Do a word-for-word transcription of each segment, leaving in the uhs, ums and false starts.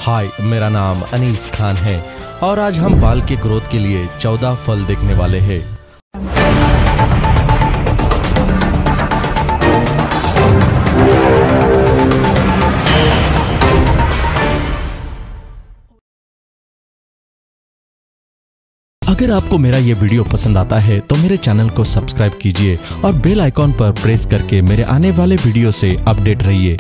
हाय, मेरा नाम अनीस खान है और आज हम बाल के ग्रोथ के लिए चौदह फल देखने वाले हैं। अगर आपको मेरा ये वीडियो पसंद आता है तो मेरे चैनल को सब्सक्राइब कीजिए और बेल आइकॉन पर प्रेस करके मेरे आने वाले वीडियो से अपडेट रहिए।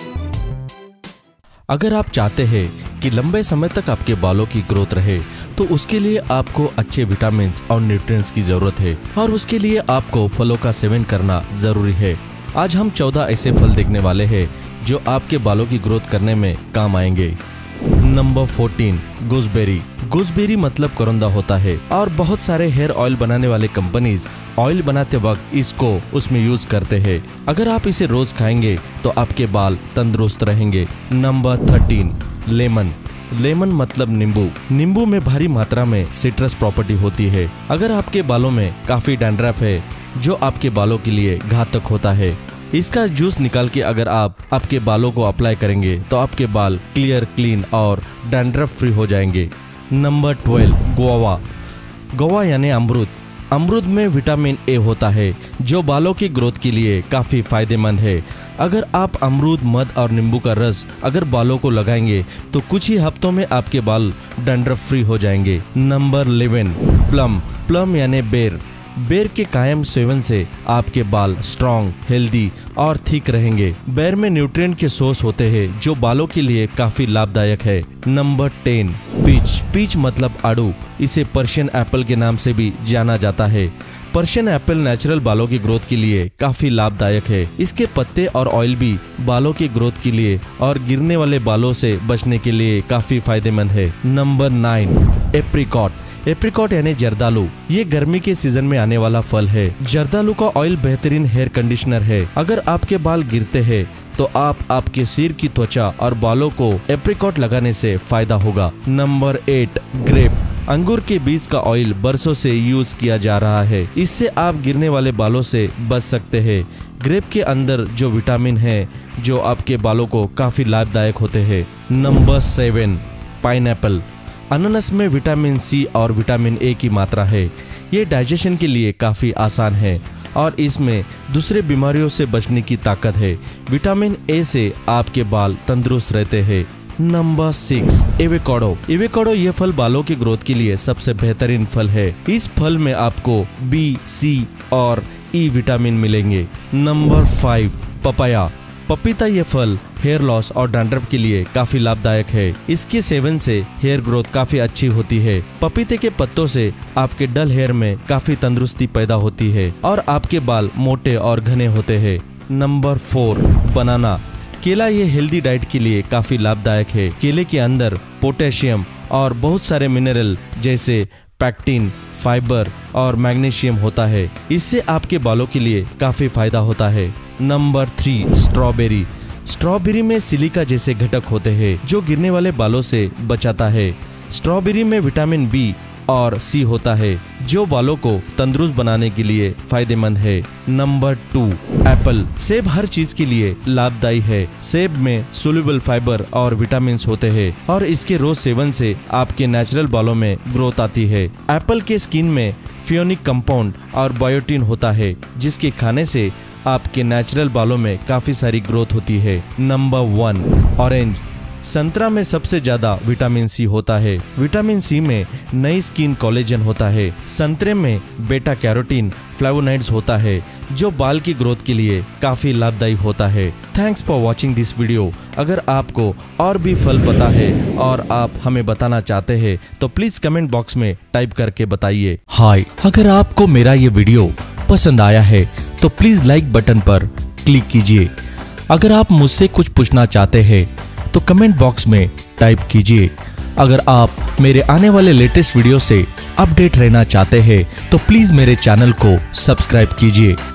अगर आप चाहते हैं कि लंबे समय तक आपके बालों की ग्रोथ रहे तो उसके लिए आपको अच्छे विटामिन्स और न्यूट्रिएंट्स की जरूरत है और उसके लिए आपको फलों का सेवन करना जरूरी है। आज हम चौदह ऐसे फल देखने वाले हैं जो आपके बालों की ग्रोथ करने में काम आएंगे। Number fourteen, gooseberry. गूसबेरी मतलब करौंदा होता है और बहुत सारे हेयर ऑयल बनाने वाले कंपनीज ऑयल बनाते वक्त इसको उसमें यूज करते हैं। अगर आप इसे रोज खाएंगे तो आपके बाल तंदुरुस्त रहेंगे। Number thirteen, lemon. लेमन मतलब नींबू। नींबू में भारी मात्रा में सिट्रस प्रॉपर्टी होती है। अगर आपके बालों में काफी डैंड्रफ है जो आपके बालों के लिए घातक होता है, इसका जूस निकाल के अगर आप आपके बालों को अप्लाई करेंगे तो आपके बाल क्लियर, क्लीन और डैंड्रफ फ्री हो जाएंगे। Number twelve, guava. गुआवा यानी अमरूद। अमरूद में विटामिन ए होता है जो बालों की ग्रोथ के लिए काफी फायदेमंद है। अगर आप अमरूद, मध और नींबू का रस अगर बालों को लगाएंगे तो कुछ ही हफ्तों में आपके बाल डैंड्रफ फ्री हो जाएंगे। Number eleven, plum. प्लम यानी बेर। बेर के कायम सेवन से आपके बाल स्ट्रॉन्ग, हेल्दी और थिक रहेंगे। बेर में न्यूट्रिएंट के सोर्स होते हैं जो बालों के लिए काफी लाभदायक है। Number ten, peach. पीच मतलब आड़ू। इसे पर्शियन एप्पल के नाम से भी जाना जाता है। पर्शियन एप्पल नेचुरल बालों की ग्रोथ के लिए काफी लाभदायक है। इसके पत्ते और ऑयल भी बालों की ग्रोथ के लिए और गिरने वाले बालों से बचने के लिए काफी फायदेमंद है। Number nine, apricot. एप्रिकॉट यानी जर्दालू। ये गर्मी के सीजन में आने वाला फल है। जर्दालू का ऑयल बेहतरीन हेयर कंडीशनर है। अगर आपके बाल गिरते हैं तो आप आपके सिर की त्वचा और बालों को एप्रिकॉट लगाने से फायदा होगा। Number eight, grape. अंगूर के बीज का ऑयल बरसों से यूज किया जा रहा है। इससे आप गिरने वाले बालों से बच सकते हैं। ग्रेप के अंदर जो विटामिन है जो आपके बालों को काफी लाभदायक होते हैं। Number seven, pineapple. अनानास में विटामिन सी और विटामिन ए की मात्रा है। ये डाइजेशन के लिए काफी आसान है और इसमें दूसरे बीमारियों से बचने की ताकत है। विटामिन ए से आपके बाल तंदुरुस्त रहते हैं। Number six, avocado. एवोकाडो ये फल बालों की ग्रोथ के लिए सबसे बेहतरीन फल है। इस फल में आपको बी, सी और ई विटामिन मिलेंगे। Number five, papaya. पपीता ये फल हेयर लॉस और डैंड्रफ के लिए काफी लाभदायक है। इसके सेवन से हेयर ग्रोथ काफी अच्छी होती है। पपीते के पत्तों से आपके डल हेयर में काफी तंदुरुस्ती पैदा होती है और आपके बाल मोटे और घने होते हैं। Number four, banana. केला ये हेल्दी डाइट के लिए काफी लाभदायक है। केले के अंदर पोटेशियम और बहुत सारे मिनरल जैसे पैक्टिन, फाइबर और मैग्नीशियम होता है। इससे आपके बालों के लिए काफी फायदा होता है। Number three, strawberry. स्ट्रॉबेरी में सिलिका जैसे घटक होते हैं जो गिरने वाले बालों से बचाता है। स्ट्रॉबेरी में विटामिन बी और सी होता है जो बालों को तंदुरुस्त बनाने के लिए फायदेमंद है। Number two, apple. सेब हर चीज के लिए लाभदायी है। सेब में सोल्यूबल फाइबर और विटामिन होते हैं और इसके रोज सेवन से आपके नेचुरल बालों में ग्रोथ आती है। एप्पल के स्किन में फियोनिक कंपाउंड और बायोटिन होता है जिसके खाने से आपके नेचुरल बालों में काफी सारी ग्रोथ होती है। Number one, orange. संतरा में सबसे ज्यादा विटामिन सी होता है। विटामिन सी में नई स्किन कोलेजन होता है। संतरे में बेटा कैरोटीन, फ्लेवोनॉइड्स होता है जो बाल की ग्रोथ के लिए काफी लाभदायी होता है। Thanks for watching this video. अगर आपको और भी फल पता है और आप हमें बताना चाहते हैं तो प्लीज कमेंट बॉक्स में टाइप करके बताइए। हाय, अगर आपको मेरा ये वीडियो पसंद आया है तो प्लीज लाइक बटन पर क्लिक कीजिए। अगर आप मुझसे कुछ पूछना चाहते हैं तो कमेंट बॉक्स में टाइप कीजिए। अगर आप मेरे आने वाले लेटेस्ट वीडियो से अपडेट रहना चाहते हैं तो प्लीज मेरे चैनल को सब्सक्राइब कीजिए।